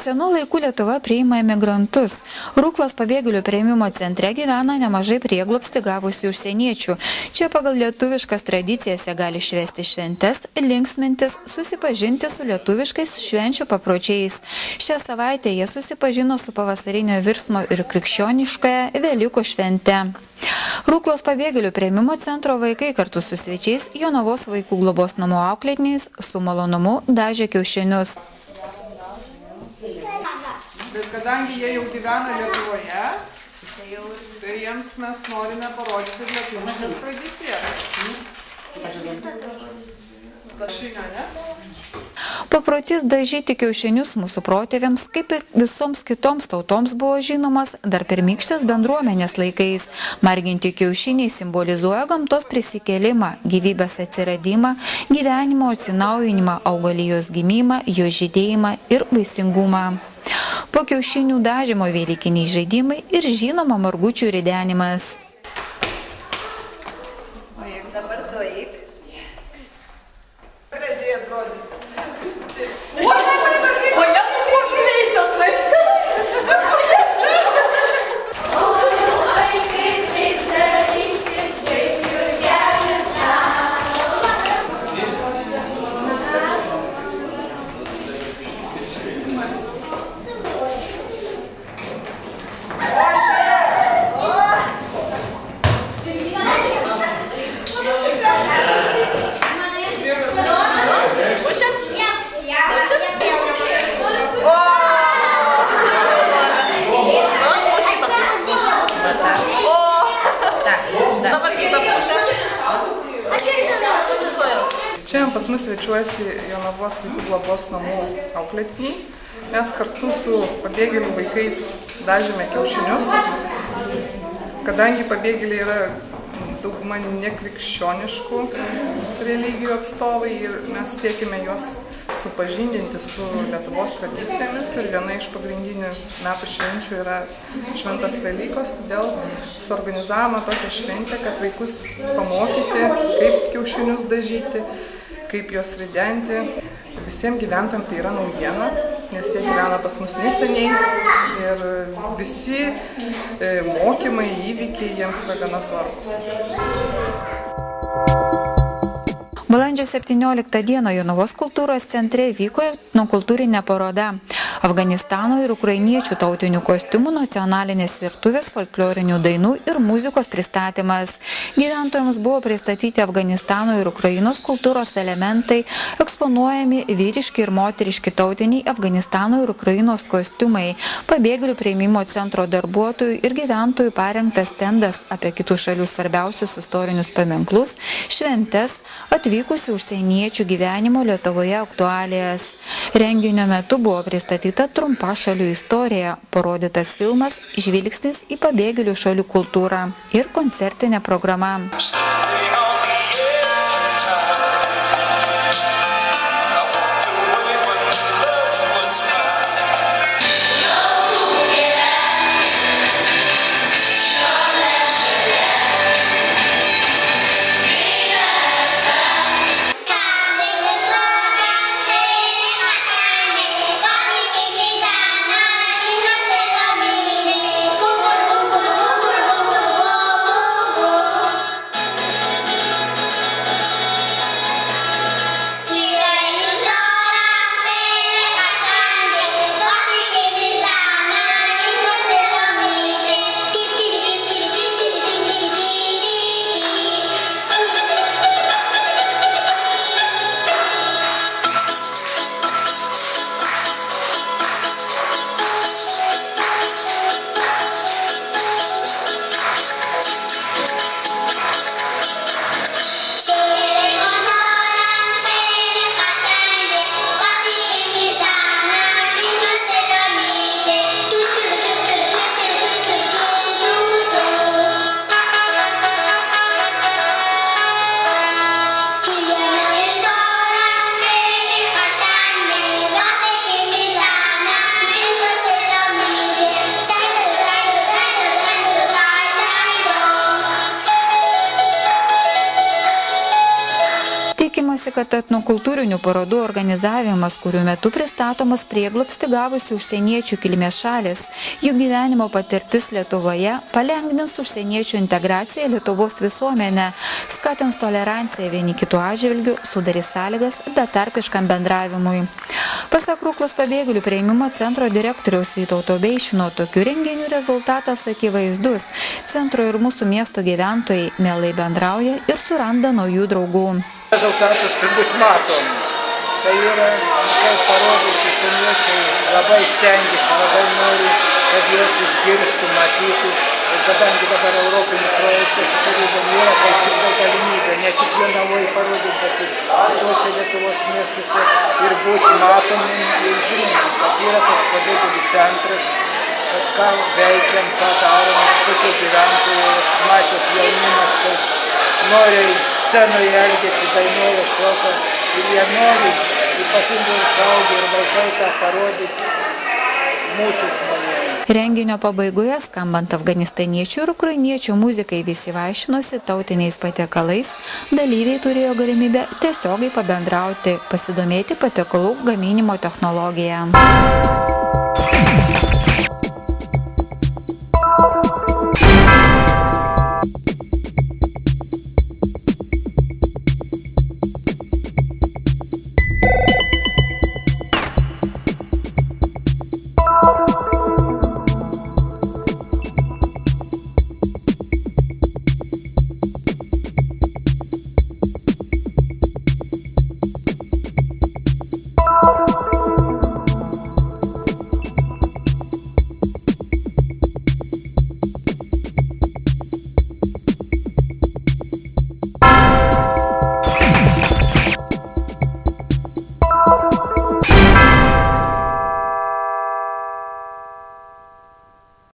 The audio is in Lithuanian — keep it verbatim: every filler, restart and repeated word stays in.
senų laikų Lietuva priima emigrantus. Ruklos pabėgėlių priėmimo centre gyvena nemažai prieglobstį gavusių užsieniečių. Čia pagal lietuviškas tradicijas jie gali švęsti šventes, linksmintis, susipažinti su lietuviškais švenčių papročiais. Šią savaitę jie susipažino su pavasarinio virsmo ir krikščioniškąja Velykų švente. Ruklos pabėgėlių priėmimo centro vaikai kartu su svečiais Jonavos vaikų globos namų auklėtiniais su malonumu dažė kiaušinius. Bet kadangi jie jau gyvena Lietuvoje, tai jiems mes norime parodyti lietuviškas tradicijas. Kiaušinio, ne? Paprotys dažyti kiaušinius mūsų protėviams, kaip ir visoms kitoms tautoms, buvo žinomas dar pirmykštės bendruomenės laikais. Marginti kiaušiniai simbolizuoja gamtos prisikėlimą, gyvybės atsiradimą, gyvenimo atsinaujinimą, augalijos gimimą, jo žydėjimą ir vaisingumą. Po kiaušinių dažymo velykiniai žaidimai ir žinoma margučių ridenimas. O jeigu dabar to eik, gražiai atrodys. O, o Jėzus koks greitas vaikas. Šiandien pas mus svečiuojasi Jonavos vaikų globos namų auklėtiniai. Mes kartu su pabėgėlių vaikais dažėme kiaušinius. Kadangi pabėgėliai yra dauguma nekrikščioniškų religijų atstovai ir mes siekime juos supažindinti su Lietuvos tradicijomis ir viena iš pagrindinių metų švenčių yra šventas Velykos, todėl suorganizavome tokią šventę, kad vaikus pamokyti, kaip kiaušinius dažyti, kaip juos ridenti. Visiems gyventojams tai yra naujiena, nes jie gyvena pas mus neseniai ir visi mokymai, įvykiai jiems yra gana svarbus. Balandžio septynioliktą dieną Jonavos kultūros centre vyko etnokultūrinė paroda Afganistano ir ukrainiečių tautinių kostiumų, nacionalinės virtuvės, folklorinių dainų ir muzikos pristatymas. Gyventojams buvo pristatyti Afganistano ir Ukrainos kultūros elementai, eksponuojami vyriški ir moteriški tautiniai Afganistano ir Ukrainos kostiumai, pabėgėlių priėmimo centro darbuotojų ir gyventojų parengtas stendas apie kitų šalių svarbiausius istorinius paminklus, šventes, atvykusių užsieniečių gyvenimo Lietuvoje aktualijas. Renginio metu buvo pristatyta trumpa šalių istorija, parodytas filmas Žvilgsnis į pabėgėlių šalių kultūrą ir koncertinė programa. Tikimasi, kad etnokultūrinių parodų organizavimas, kurių metu pristatomas prieglobstį gavusių užsieniečių kilmės šalis, jų gyvenimo patirtis Lietuvoje palengvins užsieniečių integraciją Lietuvos visuomenę, skatins toleranciją vieni kitų atžvilgių, sudarys sąlygas betarpiškam bendravimui. Pasak Ruklos pabėgėlių priėmimo centro direktoriaus Vytauto Beisšino, tokių renginių rezultatas akivaizdus. Centro ir mūsų miesto gyventojai mielai bendrauja ir suranda naujų draugų. Rezultatus turbūt matom. Tai yra, kaip parodyti, užsieniečiai labai stengiasi, labai nori, kad juos išgirstų, matytų. Ir kadangi dabar europinių projektų šitą rūbą yra, kaip tik tai galimybė, ne tik Jonavoje parodyti, bet ir kitose Lietuvos miestuose ir būti matomim ir žinomim, kad yra toks pabėgėlių centras, kad ką veikiam, ką darom, kokie gyventojai, matėt jaunimas, kaip noriai scenoje elgėsi, dainuoja, šoka ir jie nori, ypatingai ir suaugę ir vaikai tą parodyti mūsų žmonėms. Renginio pabaigoje, skambant afganistaniečių ir ukrainiečių muzikai, visi vaišinosi tautiniais patiekalais, dalyviai turėjo galimybę tiesiogiai pabendrauti, pasidomėti patiekalų gaminimo technologiją.